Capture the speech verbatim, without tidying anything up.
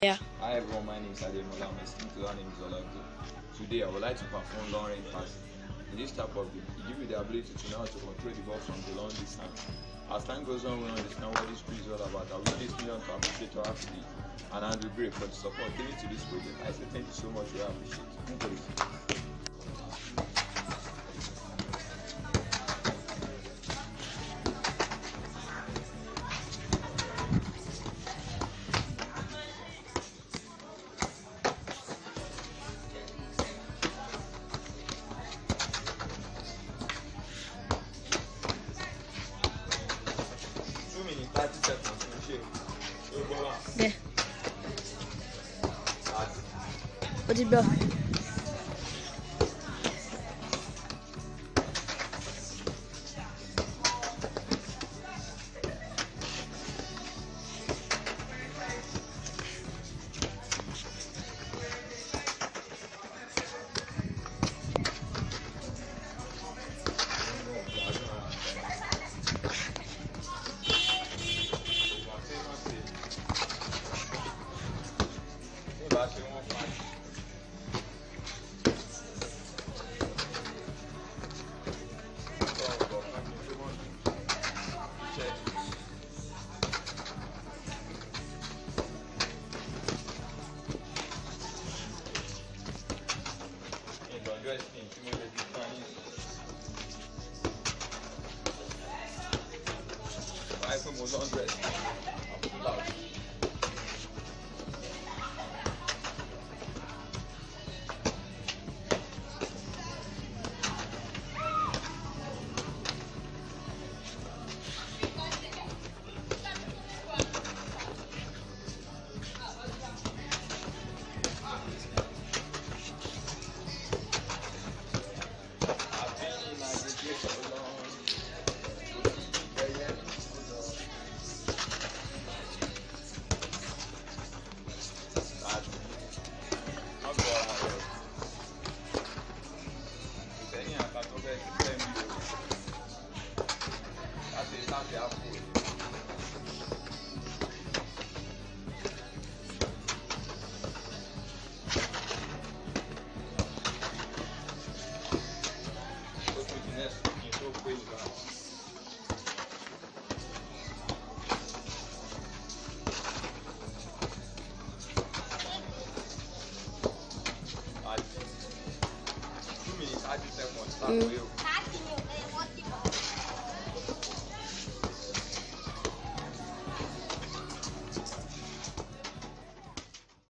Yeah. Hi everyone, my name is Ademola. My skin color name is Olagbo. Today I would like to perform long range passing. In this type of game, it gives you the ability to know how to control the ball from the long distance. As time goes on, we understand what this skill is all about. I wish this million to appreciate your athlete and Andrew Gray for the support given to this project. I say thank you so much. We appreciate it. thirty seconds. Okay. What's it, bro? iPhone was one hundred. Two minutes, I just have one. Start for you.